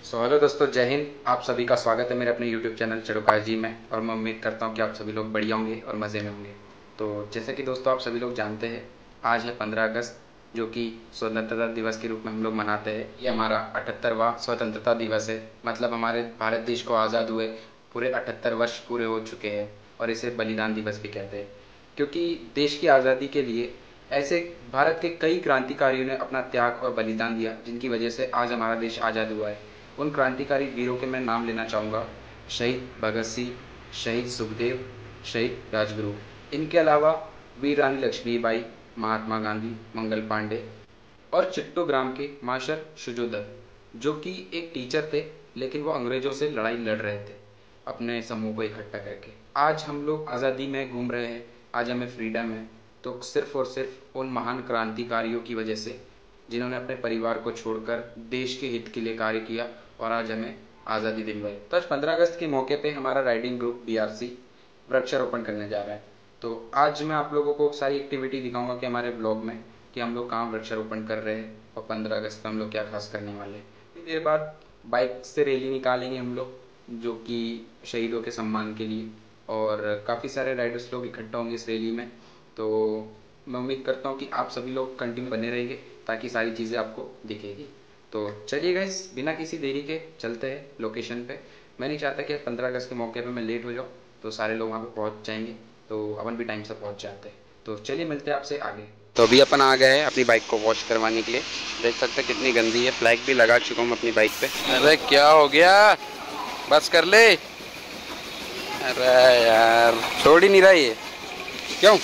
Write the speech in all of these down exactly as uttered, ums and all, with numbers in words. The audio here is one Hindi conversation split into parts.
सो हेलो दोस्तों, जय हिंद। आप सभी का स्वागत है मेरे अपने यूट्यूब चैनल चड़ोकार जी में। और मैं उम्मीद करता हूँ कि आप सभी लोग बढ़िया होंगे और मज़े में होंगे। तो जैसे कि दोस्तों आप सभी लोग जानते हैं, आज है पंद्रह अगस्त, जो कि स्वतंत्रता दिवस के रूप में हम लोग मनाते हैं। ये हमारा अठहत्तरवां स्वतंत्रता दिवस है। मतलब हमारे भारत देश को आज़ाद हुए पूरे अठहत्तर वर्ष पूरे हो चुके हैं, और इसे बलिदान दिवस भी कहते हैं, क्योंकि देश की आज़ादी के लिए ऐसे भारत के कई क्रांतिकारियों ने अपना त्याग और बलिदान दिया, जिनकी वजह से आज हमारा देश आज़ाद हुआ है। उन क्रांतिकारी वीरों के मैं नाम लेना चाहूँगा। शहीद भगत सिंह, शहीद सुखदेव, शहीद राजगुरु। इनके अलावा वीर रानी लक्ष्मीबाई, महात्मा गांधी, मंगल पांडे और चिट्टोग्राम के मास्टर शुजोदत्त, जो कि एक टीचर थे, लेकिन वो अंग्रेज़ों से लड़ाई लड़ रहे थे अपने समूह को इकट्ठा करके। आज हम लोग आज़ादी में घूम रहे हैं, आज हमें फ्रीडम है, तो सिर्फ और सिर्फ उन महान क्रांतिकारियों की वजह से, जिन्होंने अपने परिवार को छोड़कर देश के हित के लिए कार्य किया और आज हमें आज़ादी दिलवाई। तो आज पंद्रह अगस्त के मौके पे हमारा riding group B R C वृक्षारोपण करने जा रहा है। तो आज मैं आप लोगों को सारी एक्टिविटी दिखाऊंगा कि हमारे ब्लॉग में कि हम लोग कहाँ वृक्षारोपण कर रहे हैं और पंद्रह अगस्त में हम लोग क्या खास करने वाले हैं। कुछ देर बाद बाइक से रैली निकालेंगे हम लोग, जो कि शहीदों के सम्मान के लिए, और काफ़ी सारे राइडर्स लोग इकट्ठा होंगे इस रैली में। तो मैं उम्मीद करता हूँ कि आप सभी लोग कंटिन्यू बने रहेंगे ताकि सारी चीज़ें आपको दिखेगी। तो चलिए गाइस, बिना किसी देरी के चलते हैं लोकेशन पे। मैं नहीं चाहता कि पंद्रह अगस्त के मौके पे मैं लेट हो जाऊँ, तो सारे लोग वहाँ पे पहुँच जाएंगे, तो अपन भी टाइम से पहुँच जाते हैं। तो चलिए मिलते हैं आपसे आगे। तो अभी अपन आ गए हैं अपनी बाइक को वॉश करवाने के लिए। देख सकते हैं कितनी गंदी है। फ्लैग भी लगा चुका हूँ अपनी बाइक पे। अरे क्या हो गया, बस कर ले। अरे यार छोड़ ही नहीं रहा ये, क्यों?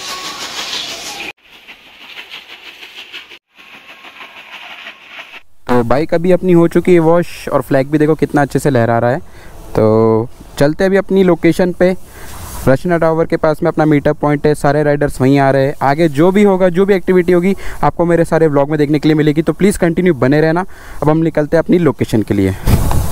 तो बाइक अभी अपनी हो चुकी है वॉश, और फ्लैग भी देखो कितना अच्छे से लहरा रहा है। तो चलते अभी अपनी लोकेशन पे। रचना टावर के पास में अपना मीटअप पॉइंट है, सारे राइडर्स वहीं आ रहे हैं। आगे जो भी होगा, जो भी एक्टिविटी होगी, आपको मेरे सारे व्लॉग में देखने के लिए मिलेगी, तो प्लीज़ कंटिन्यू बने रहना। अब हम निकलते हैं अपनी लोकेशन के लिए।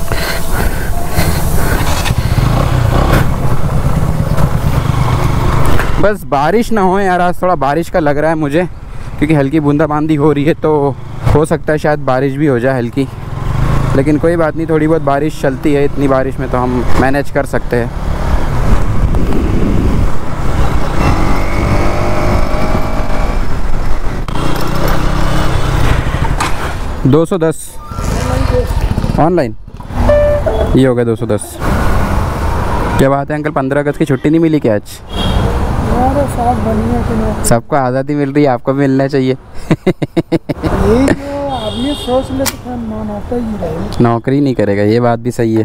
बस बारिश ना हो यार, आज थोड़ा बारिश का लग रहा है मुझे, क्योंकि हल्की बूंदाबांदी हो रही है, तो हो सकता है शायद बारिश भी हो जाए हल्की। लेकिन कोई बात नहीं, थोड़ी बहुत बारिश चलती है, इतनी बारिश में तो हम मैनेज कर सकते हैं। दो सौ दस ऑनलाइन, ये हो गया दो सौ दस। क्या बात है अंकल, पंद्रह अगस्त की छुट्टी नहीं मिली क्या आज? सबको आज़ादी मिल रही है, आपको भी मिलना चाहिए। आदमी सोच ले तो मानता ही रहे। नौकरी नहीं करेगा, ये बात भी सही है।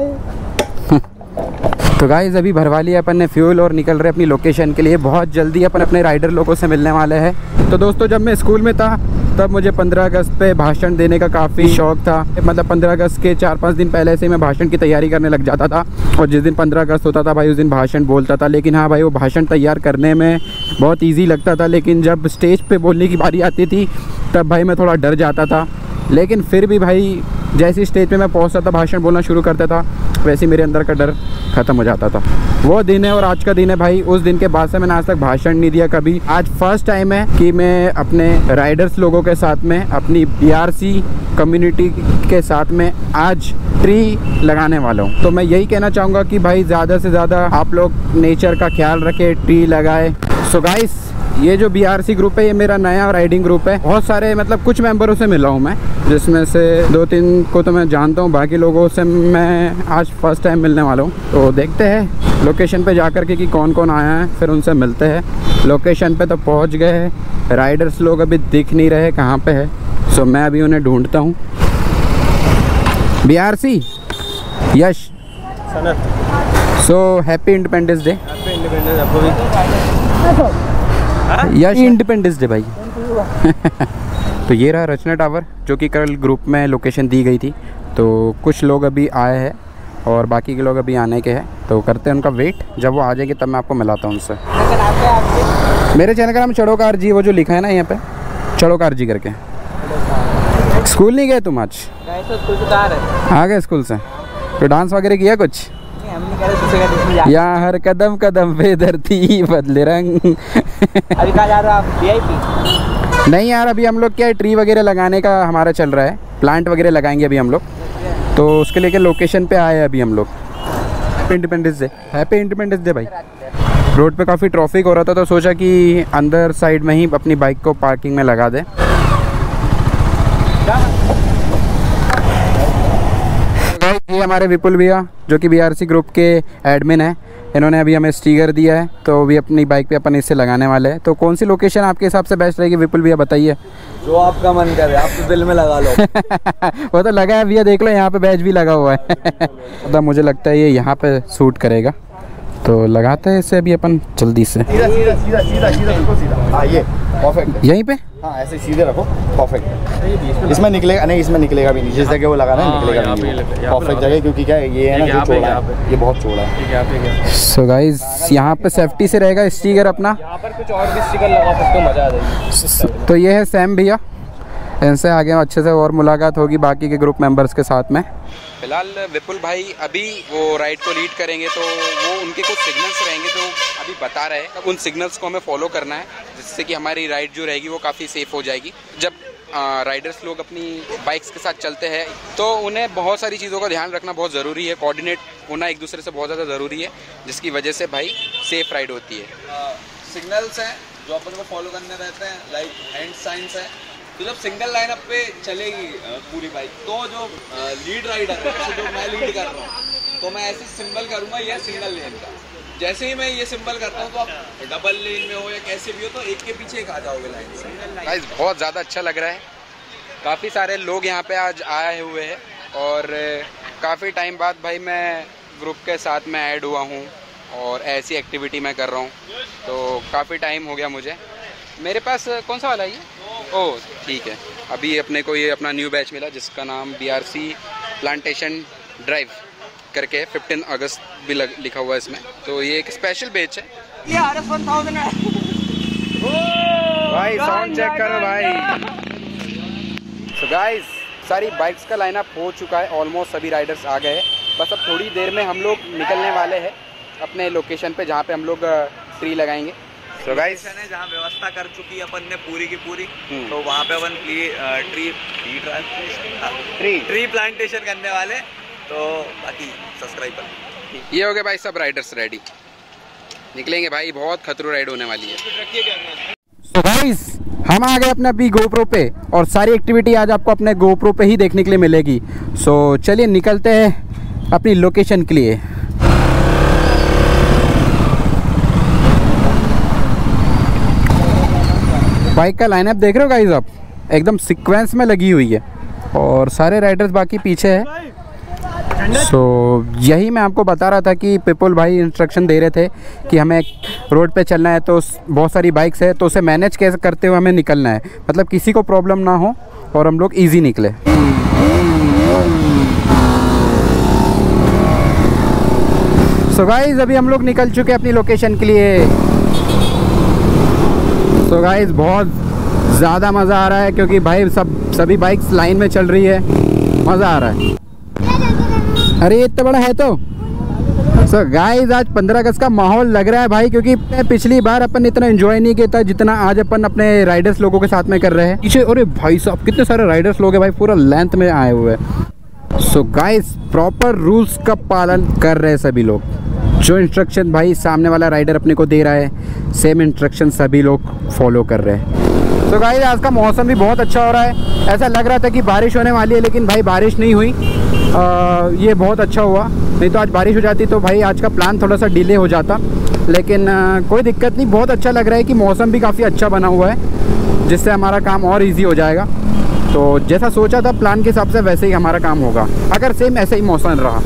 तो गाइस अभी भरवा लिया अपन ने फ्यूल और निकल रहे अपनी लोकेशन के लिए। बहुत जल्दी अपन अपने राइडर लोगों से मिलने वाले हैं। तो दोस्तों, जब मैं स्कूल में था तब मुझे पंद्रह अगस्त पे भाषण देने का काफ़ी शौक़ था। मतलब पंद्रह अगस्त के चार पाँच दिन पहले से मैं भाषण की तैयारी करने लग जाता था, और जिस दिन पंद्रह अगस्त होता था भाई उस दिन भाषण बोलता था। लेकिन हाँ भाई, वो भाषण तैयार करने में बहुत ईजी लगता था, लेकिन जब स्टेज पे बोलने की बारी आती थी तब भाई मैं थोड़ा डर जाता था। लेकिन फिर भी भाई जैसे स्टेज पे मैं पहुंचता था, भाषण बोलना शुरू करता था, वैसे मेरे अंदर का डर ख़त्म हो जाता था। वो दिन है और आज का दिन है भाई। उस दिन के बाद से मैंने आज तक भाषण नहीं दिया कभी। आज फर्स्ट टाइम है कि मैं अपने राइडर्स लोगों के साथ में, अपनी बी आर सी कम्युनिटी के साथ में आज ट्री लगाने वाला हूँ। तो मैं यही कहना चाहूँगा कि भाई ज़्यादा से ज़्यादा आप लोग नेचर का ख्याल रखें, ट्री लगाए। सो गाइस, ये जो बी आर सी ग्रुप है, ये मेरा नया राइडिंग ग्रुप है। बहुत सारे मतलब कुछ मेंबरों से मिला हूँ मैं, जिसमें से दो तीन को तो मैं जानता हूँ, बाकी लोगों से मैं आज फर्स्ट टाइम मिलने वाला हूँ। तो देखते हैं लोकेशन पे जा कर के कि कौन कौन आया है, फिर उनसे मिलते हैं। लोकेशन पे तो पहुँच गए हैं, राइडर्स लोग अभी दिख नहीं रहे कहाँ पे है। सो मैं अभी उन्हें ढूंढता हूँ। B R C Yash, so happy independence day. Yash independence day भाई। तो ये रहा रचना टावर, जो कि कल ग्रुप में लोकेशन दी गई थी। तो कुछ लोग अभी आए हैं और बाकी के लोग अभी आने के हैं, तो करते हैं उनका वेट। जब वो आ जाएंगे तब मैं आपको मिलाता हूँ उनसे। मेरे चैनल का नाम चड़ोकार जी, वो जो लिखा है ना यहाँ पे, चड़ोकार जी करके। स्कूल नहीं गए तुम आज? आ गए स्कूल से? तो डांस वगैरह किया कुछ? यहाँ हर कदम कदम पे धरती बदले रंग। अभी कहाँ जा रहे हो आप? V I P? नहीं यार, अभी हम लोग क्या है, ट्री वगैरह लगाने का हमारा चल रहा है, प्लांट वगैरह लगाएंगे अभी हम लोग। तो उसके लेके लोकेशन पे आए अभी हम लोग। Independence day, happy independence day भाई। रोड पे काफ़ी ट्रैफिक हो रहा था तो सोचा कि अंदर साइड में ही अपनी बाइक को पार्किंग में लगा दें। ये हमारे विपुल भैया जो कि बीआरसी ग्रुप के एडमिन है, इन्होंने अभी हमें स्टिकर दिया है तो अभी अपनी बाइक पे अपन इससे लगाने वाले हैं। तो कौन सी लोकेशन आपके हिसाब से बेस्ट रहेगी विपुल भैया, बताइए। जो आपका मन करे, आप तो दिल में लगा लो। वो तो लगा है भैया, देख लो यहाँ पे बैच भी लगा हुआ है। मतलब मुझे लगता है ये यहाँ पे सूट करेगा तो लगाते हैं इसे अभी अपन जल्दी से। सीधा सीधा सीधा सीधा सीधा बिल्कुल सीधा। हाँ ये परफेक्ट है। यहीं पे हाँ ऐसे सीधे रखो, परफेक्ट है। इसमें निकलेगा नहीं, इसमें निकलेगा भी नहीं। जिस जगह वो लगाना है निकलेगा नहीं, परफेक्ट जगह। क्योंकि क्या है ये है ना, जो चौड़ा है, ये बहुत चौड़ा है। सो गाइस यहाँ पे सेफ्टी से रहेगा स्टिकर अपना। यहाँ पर कुछ और भी स्टिकर लगा सकते हो, मजा आ जाएगी। तो ये है सैम भैया, इनसे आगे अच्छे से और मुलाकात होगी बाकी के ग्रुप मेंबर्स के साथ में। फिलहाल विपुल भाई अभी वो राइड को लीड करेंगे तो वो उनके कुछ सिग्नल्स रहेंगे तो अभी बता रहे हैं। उन सिग्नल्स को हमें फॉलो करना है जिससे कि हमारी राइड जो रहेगी वो काफ़ी सेफ़ हो जाएगी। जब राइडर्स लोग अपनी बाइक्स के साथ चलते हैं तो उन्हें बहुत सारी चीज़ों का ध्यान रखना बहुत ज़रूरी है। कोऑर्डिनेट होना एक दूसरे से बहुत ज़्यादा ज़रूरी है जिसकी वजह से भाई सेफ़ राइड होती है। सिग्नल्स हैं जो अपन को फॉलो करने रहते हैं, लाइक हैंड साइंस है। तो जब सिंगल लाइनअप पे चलेगी पूरी बाइक तो जो लीड राइडर है, जैसे जो मैं लीड कर रहा हूँ तो मैं ऐसे सिंबल करूँगा ये सिंगल लेन का। जैसे ही मैं ये सिंबल करता हूँ तो आप डबल लेन में हो या कैसे भी हो तो एक के पीछे एक आ जाओगे लाइन से। गाइस बहुत ज़्यादा अच्छा लग रहा है, काफ़ी सारे लोग यहाँ पे आज आए हुए हैं और काफ़ी टाइम बाद भाई मैं ग्रुप के साथ में ऐड हुआ हूँ और ऐसी एक्टिविटी मैं कर रहा हूँ तो काफ़ी टाइम हो गया मुझे। मेरे पास कौन सा वाला है ये? ओह ठीक है, अभी अपने को ये अपना न्यू बैच मिला जिसका नाम बीआरसी प्लांटेशन ड्राइव करके है। पंद्रह अगस्त भी लग, लिखा हुआ है इसमें। तो ये एक स्पेशल बैच है। ये आर एस वन थाउज़ेंड है भाई, साउंड चेक करो भाई। सो गाइस सारी बाइक्स का लाइनअप हो चुका है, ऑलमोस्ट सभी राइडर्स आ गए हैं। बस अब थोड़ी देर में हम लोग निकलने वाले हैं अपने लोकेशन पे जहाँ पे हम लोग ट्री लगाएंगे। तो गाइस है जहाँ व्यवस्था कर चुकी है अपन ने पूरी की पूरी, तो वहाँ पे अपन ट्री ट्री ट्री प्लांटेशन करने वाले। तो बाकी सब्सक्राइब कर। ये हो गए भाई सब राइडर्स रेडी, निकलेंगे भाई, बहुत खतरू राइड होने वाली है। तो गाइस हम आ गए अपने अभी गोप्रो पे और सारी एक्टिविटी आज आपको अपने गोप्रो पे ही देखने के लिए मिलेगी। सो चलिए निकलते हैं अपनी लोकेशन के लिए। बाइक का लाइनअप देख रहे हो गाइस आप, एकदम सीक्वेंस में लगी हुई है और सारे राइडर्स बाकी पीछे है। सो so, यही मैं आपको बता रहा था कि पिपुल भाई इंस्ट्रक्शन दे रहे थे कि हमें रोड पे चलना है तो बहुत सारी बाइक्स है तो उसे मैनेज कैसे करते हुए हमें निकलना है, मतलब किसी को प्रॉब्लम ना हो और हम लोग इजी निकले। सो so गाइस अभी हम लोग निकल चुके हैं अपनी लोकेशन के लिए। सो so गाइस बहुत ज़्यादा मज़ा आ रहा है क्योंकि भाई सब सभी बाइक्स लाइन में चल रही है, मज़ा आ रहा है। अरे इतना बड़ा है तो। सो so गाइस आज पंद्रह अगस्त का माहौल लग रहा है भाई, क्योंकि पिछली बार अपन इतना एंजॉय नहीं किया था जितना आज अपन अपने राइडर्स लोगों के साथ में कर रहे हैं। पीछे अरे भाई साहब कितने सारे राइडर्स लोग हैं भाई, पूरा लेंथ में आए हुए हैं। सो गाइस प्रॉपर रूल्स का पालन कर रहे हैं सभी लोग, जो इंस्ट्रक्शन भाई सामने वाला राइडर अपने को दे रहा है सेम इंस्ट्रक्शन सभी लोग फॉलो कर रहे हैं। तो गाइस आज का मौसम भी बहुत अच्छा हो रहा है, ऐसा लग रहा था कि बारिश होने वाली है लेकिन भाई बारिश नहीं हुई। आ, ये बहुत अच्छा हुआ, नहीं तो आज बारिश हो जाती तो भाई आज का प्लान थोड़ा सा डिले हो जाता, लेकिन आ, कोई दिक्कत नहीं। बहुत अच्छा लग रहा है कि मौसम भी काफ़ी अच्छा बना हुआ है जिससे हमारा काम और ईजी हो जाएगा। तो जैसा सोचा था प्लान के हिसाब से वैसे ही हमारा काम होगा अगर सेम ऐसे ही मौसम रहा।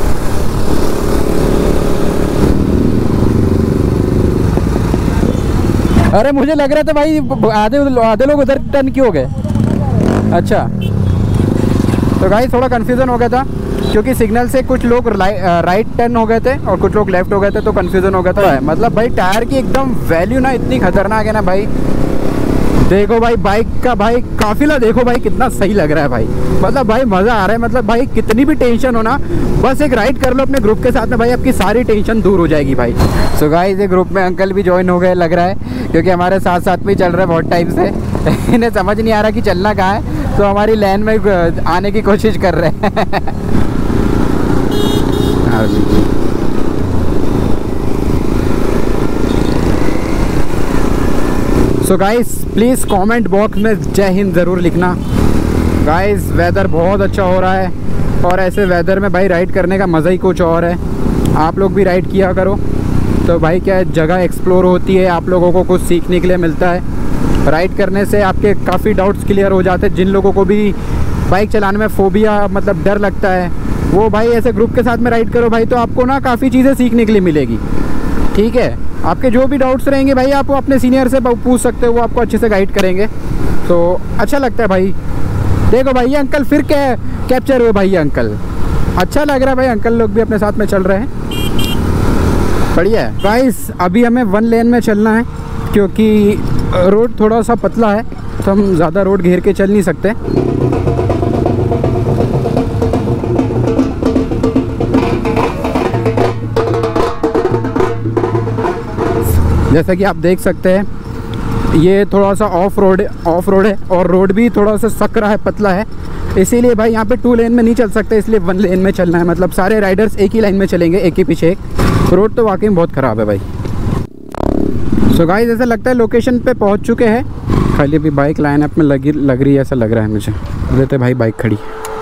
अरे मुझे लग रहा था भाई आधे आधे लोग उधर टर्न क्यों हो गए। अच्छा तो गाइस थोड़ा कन्फ्यूज़न हो गया था क्योंकि सिग्नल से कुछ लोग राइट टर्न हो गए थे और कुछ लोग लेफ्ट हो गए थे तो कन्फ्यूज़न हो गया था। मतलब भाई टायर की एकदम वैल्यू ना इतनी खतरनाक है ना भाई। देखो भाई बाइक का भाई काफिला देखो भाई कितना सही लग रहा है भाई, मतलब भाई मज़ा आ रहा है। मतलब भाई कितनी भी टेंशन हो ना बस एक राइड कर लो अपने ग्रुप के साथ में भाई, आपकी सारी टेंशन दूर हो जाएगी भाई। सो गाइस ये ग्रुप में अंकल भी ज्वाइन हो गए लग रहा है क्योंकि हमारे साथ साथ में चल रहा है बहुत टाइम से। इन्हें समझ नहीं आ रहा कि चलना कहाँ है, तो हमारी लाइन में आने की कोशिश कर रहे हैं। So guys please comment box में जय हिंद ज़रूर लिखना। गाइस वेदर बहुत अच्छा हो रहा है और ऐसे वेदर में भाई राइड करने का मज़ा ही कुछ और है। आप लोग भी राइड किया करो तो भाई क्या है, जगह एक्सप्लोर होती है, आप लोगों को कुछ सीखने के लिए मिलता है। राइड करने से आपके काफ़ी डाउट्स क्लियर हो जाते हैं। जिन लोगों को भी बाइक चलाने में फोबिया मतलब डर लगता है, वो भाई ऐसे ग्रुप के साथ में राइड करो भाई, तो आपको ना काफ़ी चीज़ें सीखने के लिए मिलेगी। ठीक है, आपके जो भी डाउट्स रहेंगे भाई आप वो अपने सीनियर से पूछ सकते हो, वो आपको अच्छे से गाइड करेंगे। तो अच्छा लगता है भाई। देखो भाई ये अंकल फिर क्या कैप्चर हुए भाई, ये अंकल अच्छा लग रहा है भाई, अंकल लोग भी अपने साथ में चल रहे हैं, बढ़िया है। गाइस अभी हमें वन लेन में चलना है क्योंकि रोड थोड़ा सा पतला है, तो हम ज़्यादा रोड घेर के चल नहीं सकते। जैसा कि आप देख सकते हैं ये थोड़ा सा ऑफ रोड ऑफ रोड है और रोड भी थोड़ा सा सकरा है, पतला है, इसीलिए भाई यहाँ पे टू लेन में नहीं चल सकते, इसलिए वन लेन में चलना है। मतलब सारे राइडर्स एक ही लाइन में चलेंगे, एक ही पीछे एक। रोड तो वाकई में बहुत ख़राब है भाई। सो गाइस ऐसा लगता है लोकेशन पे पहुँच चुके हैं, खाली अभी बाइक लाइन अप में लगी लग रही है, ऐसा लग रहा है मुझे। देते भाई बाइक खड़ी।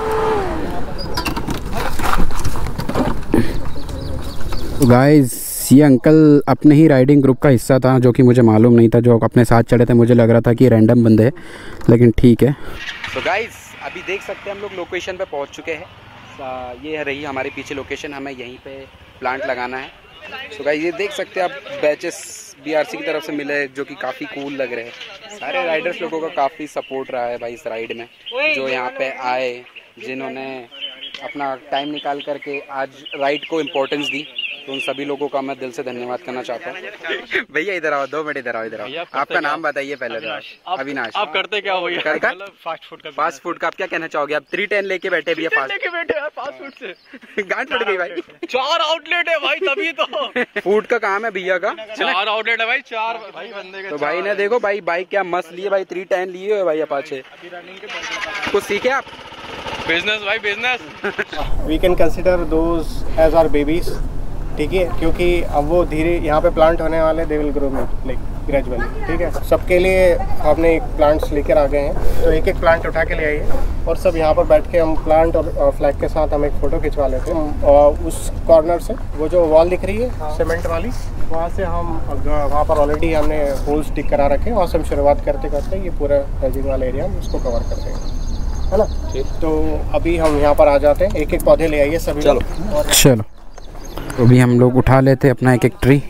तो गाइस ये अंकल अपने ही राइडिंग ग्रुप का हिस्सा था, जो कि मुझे मालूम नहीं था, जो अपने साथ चढ़े थे। मुझे लग रहा था कि रैंडम बंदे हैं, लेकिन ठीक है। तो गाइस अभी देख सकते हैं हम लोग लोकेशन पे पहुंच चुके हैं। ये रही हमारे पीछे लोकेशन, हमें यहीं पे प्लांट लगाना है। तो गाइस ये देख सकते हैं आप, बैचेस बीआरसी की तरफ से मिले जो कि काफ़ी कूल लग रहे हैं। सारे राइडर्स लोगों का काफ़ी सपोर्ट रहा है भाई इस राइड में, जो यहाँ पे आए, जिन्होंने अपना टाइम निकाल करके आज राइड को इम्पोर्टेंस दी, तो उन सभी लोगों का मैं दिल से धन्यवाद करना चाहता हूँ। भैया इधर आओ, दो मिनट इधर आओ, इधर आओ। आपका नाम बताइए पहले तो। अविनाश। आप करते क्या हो भैया? फास्ट फूड का। फास्ट फूड का आप क्या कहना चाहोगे? आप थ्री टेन लेके बैठे भैया, फास्ट लेके बैठे यार फास्ट फूड से गांठ पड़ गई भाई। चार आउटलेट है भाई, तभी तो फूड का काम है भैया का। चार आउटलेट है भाई, चार भाई बंदे के। तो भाई ने देखो भाई बाइक क्या मस्त लिए भाई, थ्री टेन लिए हुए भाई अपाचे। कुछ सीखे आप? बिजनेस भाई business. We can consider those as our babies, ठीक है, क्योंकि अब वो धीरे यहाँ पे प्लांट होने वाले, they will grow like gradually, ठीक है। सबके लिए हमने एक प्लांट्स लेकर आ गए हैं, तो एक एक प्लांट उठा के ले आइए और सब यहाँ पर बैठ के हम प्लांट और फ्लैग के साथ हम एक फ़ोटो खिंचवा लेते हैं। और उस कॉर्नर से वो जो वॉल दिख रही है सीमेंट वाली, वहाँ से हम वहाँ पर ऑलरेडी हमने होल स्टिक करा रखे हैं, वहाँ से हम शुरुआत करते करते ये पूरा हेजिंग वाला एरिया हम उसको कवर कर देंगे, है ना। तो अभी हम यहाँ पर आ जाते हैं, एक एक पौधे ले आइए सभी। चलो चलो तो अभी हम लोग उठा लेते हैं अपना एक एक ट्री।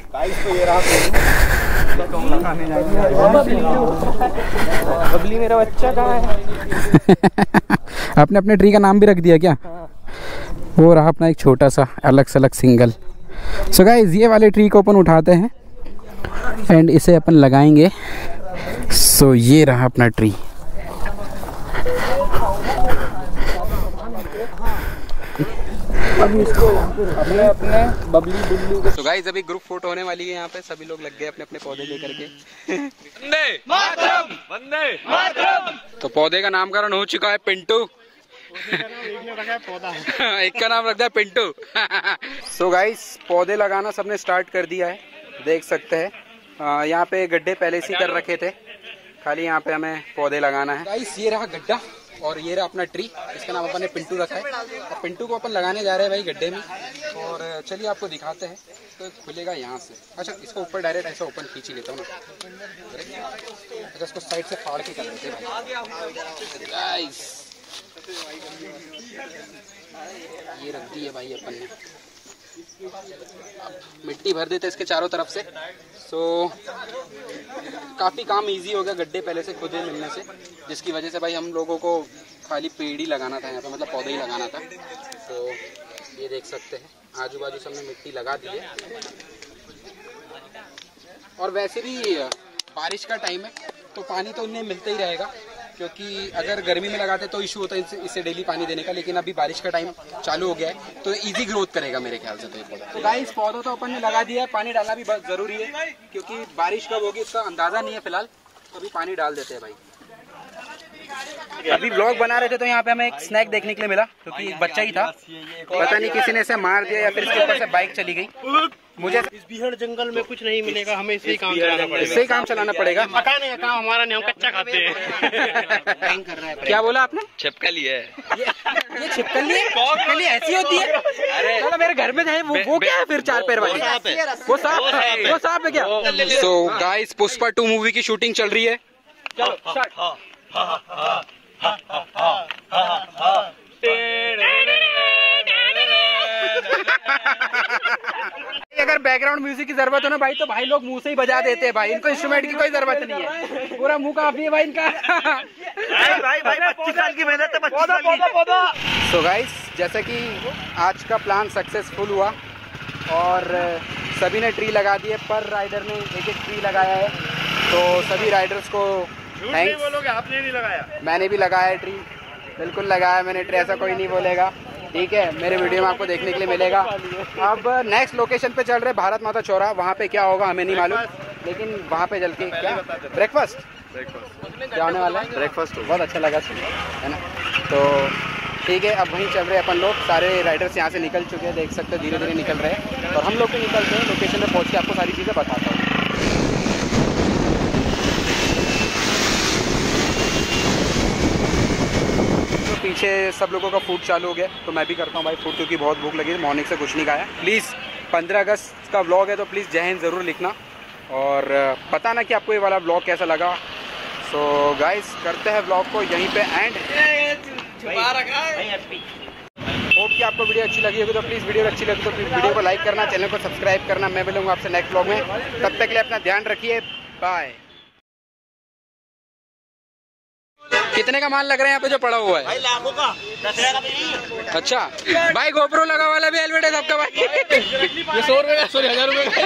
बबली मेरा बच्चा कहाँ है? आपने अपने ट्री का नाम भी रख दिया क्या? वो रहा अपना एक छोटा सा अलग से अलग सिंगल। सो गाइस ये वाले ट्री को अपन उठाते हैं एंड इसे अपन लगाएंगे। सो ये रहा अपना ट्री। अभी इसको अपने अपने बबली बिल्ली। तो गाइस अभी ग्रुप फोटो होने वाली है, यहाँ पे सभी लोग लग गए अपने अपने पौधे लेकर के। वंदे मातरम, वंदे मातरम। तो पौधे का नामकरण हो चुका है पिंटू। एक का नाम रख दिया पिंटू। सो गाइस पौधे लगाना सबने स्टार्ट कर दिया है, देख सकते हैं। यहाँ पे गड्ढे पहले से कर रखे थे, खाली यहाँ पे हमें पौधे लगाना है। गाइस ये रहा गड्ढा और ये रहा अपना ट्री, इसका नाम अपन ने पिंटू रखा है। और पिंटू को अपन लगाने जा रहे हैं भाई गड्ढे में, और चलिए आपको दिखाते हैं। तो खुलेगा यहाँ से, अच्छा इसको ऊपर डायरेक्ट ऐसा ओपन खींच ही लेता हूँ ना। अच्छा इसको साइड से फाड़ के कर लेते हैं गाइस। ये रख दी है भाई अपन ने, मिट्टी भर देते इसके चारों तरफ से। सो काफ़ी काम इजी हो गया गड्ढे पहले से खुदे मिलने से, जिसकी वजह से भाई हम लोगों को खाली पेड़ ही लगाना था यहाँ पे, मतलब पौधे ही लगाना था। तो ये देख सकते हैं आजू बाजू से हमने मिट्टी लगा दी है। और वैसे भी बारिश का टाइम है तो पानी तो उन्हें मिलता ही रहेगा, क्योंकि अगर गर्मी में लगाते तो इशू होता है इसे, इसे डेली पानी देने का। लेकिन अभी बारिश का टाइम चालू हो गया है तो इजी ग्रोथ करेगा मेरे ख्याल से तो ये पौधा। तो गाइस पौधों तो अपन ने लगा दिया है, पानी डालना भी बहुत ज़रूरी है क्योंकि बारिश कब होगी इसका अंदाज़ा नहीं है फिलहाल, तो अभी पानी डाल देते हैं भाई। अभी व्लॉग बना रहे थे तो यहाँ पे हमें एक स्नैक देखने के लिए मिला, क्योंकि एक बच्चा ही था, पता नहीं किसी ने इसे मार दिया या फिर इसके ऊपर से बाइक चली गई। मुझे इस बिहार जंगल में कुछ नहीं मिलेगा, हमें इसे ही काम चलाना पड़ेगा। इससे ही काम चलाना पड़ेगा। पकाने का काम हमारा नहीं, हम कच्चा खाते हैं। क्या बोला आपने? छिपकली है ये, ये छिपकली है? छिपकली ऐसी होती है? अरे चलो मेरे घर में है वो, वो क्या है फिर चार पैर वाली? वो सांप वो सांप है क्या? So guys, Pushpa two movie की शूटिंग चल रही है। चलो स्टार्ट। अगर बैकग्राउंड म्यूजिक की जरूरत हो ना भाई, तो भाई लोग मुंह से ही बजा देते हैं भाई, इनको इंस्ट्रूमेंट की कोई जरूरत नहीं है, पूरा मुंह काफी है भाई इनका। भाई भाई पच्चीस साल की मेहनत है, पच्चीस साल की। सो गाइस, जैसे कि आज का प्लान सक्सेसफुल हुआ और सभी ने ट्री लगा दिए, पर राइडर ने एक एक ट्री लगाया है, तो सभी राइडर्स को थैंक्स। बोलोगे आपने नहीं लगाया? मैंने भी लगाया ट्री, बिल्कुल लगाया मैंने ट्री, ऐसा कोई नहीं बोलेगा, ठीक है। मेरे वीडियो में आपको देखने के लिए मिलेगा। अब नेक्स्ट लोकेशन पे चल रहे भारत माता चौराहा, वहाँ पे क्या होगा हमें नहीं मालूम, लेकिन वहाँ पे चल के क्या ब्रेकफास्ट क्या होने वाला है? ब्रेकफास्ट बहुत अच्छा लगा सुन, है ना। तो ठीक है, अब वहीं चल रहे अपन लोग, सारे राइडर्स यहाँ से निकल चुके हैं, देख सकते हैं धीरे धीरे निकल रहे हैं, और हम लोग भी निकलते हैं लोकेशन पे पहुँच के आपको सारी चीज़ें बताता हूँ। पीछे सब लोगों का फूड चालू हो गया, तो मैं भी करता हूँ भाई फूड, क्योंकि बहुत भूख लगी थी, मॉर्निंग से कुछ नहीं खाया। प्लीज़ पंद्रह अगस्त का व्लॉग है तो प्लीज़ जय हिंद ज़रूर लिखना, और बताना कि आपको ये वाला व्लॉग कैसा लगा। सो गाइस, करते हैं व्लॉग को यहीं पे एंड। होप कि आपको वीडियो अच्छी लगी होगी, तो प्लीज़ वीडियो अच्छी लगी तो प्लीज़ वीडियो को लाइक करना, चैनल को सब्सक्राइब करना। मैं मिलूंगा आपसे नेक्स्ट व्लॉग में, तब तक के लिए अपना ध्यान रखिए, बाय। कितने का माल लग रहा है यहाँ पे जो पड़ा हुआ है? भाई लाखों का, दस हजार का नहीं। अच्छा भाई, गोप्रो लगा वाला भी हेलमेट है सबका भाई। ये सौ रुपए का, सॉरी हजार रुपए का।